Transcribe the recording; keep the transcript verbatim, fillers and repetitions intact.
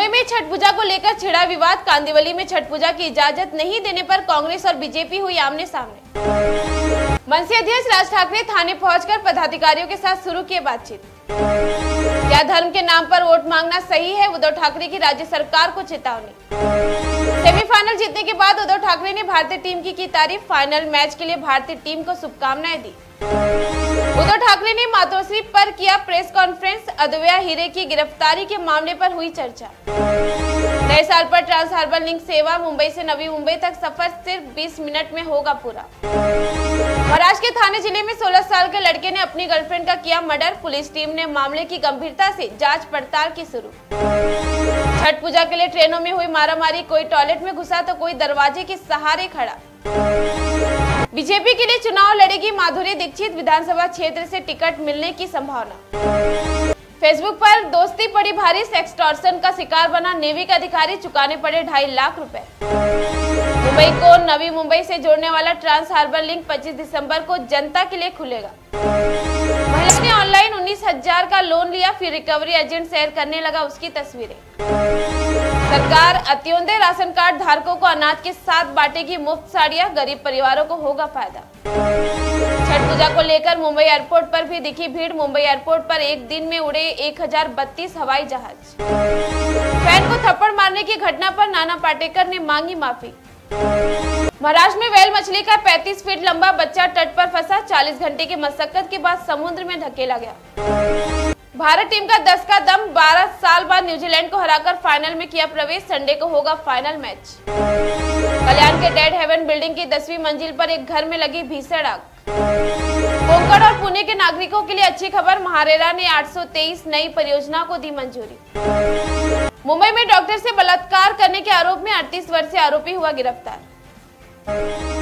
मुंबई में छठ पूजा को लेकर छिड़ा विवाद। कांदिवली में छठ पूजा की इजाजत नहीं देने पर कांग्रेस और बीजेपी हुई आमने सामने। मनसे अध्यक्ष राज ठाकरे थाने पहुंचकर पदाधिकारियों के साथ शुरू किए बातचीत। क्या धर्म के नाम पर वोट मांगना सही है? उद्धव ठाकरे की राज्य सरकार को चेतावनी। सेमीफाइनल जीतने के बाद उद्धव ठाकरे ने भारतीय टीम की की तारीफ। फाइनल मैच के लिए भारतीय टीम को शुभकामनाएं दी। उद्धव ठाकरे ने मातोश्री पर किया प्रेस कॉन्फ्रेंस। अद्वैया हीरे की गिरफ्तारी के मामले पर हुई चर्चा। नए साल पर ट्रांस हार्बर लिंक सेवा मुंबई से नवी मुंबई तक सफर सिर्फ बीस मिनट में होगा पूरा। महाराष्ट्र के थाने जिले में सोलह साल के लड़के ने अपनी गर्लफ्रेंड का किया मर्डर। पुलिस टीम ने मामले की गंभीरता से जांच पड़ताल की शुरू। छठ पूजा के लिए ट्रेनों में हुई मारामारी। कोई टॉयलेट में घुसा तो कोई दरवाजे के सहारे खड़ा। बीजेपी के लिए चुनाव लड़ेगी माधुरी दीक्षित। विधानसभा क्षेत्र से टिकट मिलने की संभावना। फेसबुक पर दोस्ती पड़ी भारी। सेक्सटॉर्शन का शिकार बना नेवी का अधिकारी। चुकाने पड़े ढाई लाख रुपए। मुंबई को नवी मुंबई से जोड़ने वाला ट्रांस हार्बर लिंक पच्चीस दिसंबर को जनता के लिए खुलेगा। महिला ने ऑनलाइन उन्नीस हजार का लोन लिया, फिर रिकवरी एजेंट शेयर करने लगा उसकी तस्वीरें। सरकार अंत्योदय राशन कार्ड धारकों को अनाज के साथ बांटेगी मुफ्त साड़ियां। गरीब परिवारों को होगा फायदा। छठ पूजा को लेकर मुंबई एयरपोर्ट पर भी दिखी भीड़। मुंबई एयरपोर्ट पर एक दिन में उड़े एक हजार बत्तीस हवाई जहाज। फैन को थप्पड़ मारने की घटना पर नाना पाटेकर ने मांगी माफी। महाराष्ट्र में व्हेल मछली का पैंतीस फीट लंबा बच्चा तट पर फंसा। चालीस घंटे की मशक्कत के बाद समुद्र में धकेला गया। भारत टीम का दस का दम। बारह साल बाद न्यूजीलैंड को हराकर फाइनल में किया प्रवेश। संडे को होगा फाइनल मैच। कल्याण के डेड हेवन बिल्डिंग की दसवीं मंजिल पर एक घर में लगी भीषण आग। कोंकण और पुणे के नागरिकों के लिए अच्छी खबर। महारेरा ने आठ सौ तेईस नई परियोजना को दी मंजूरी। मुंबई में डॉक्टर से बलात्कार करने के आरोप में अड़तीस वर्षीय आरोपी हुआ गिरफ्तार।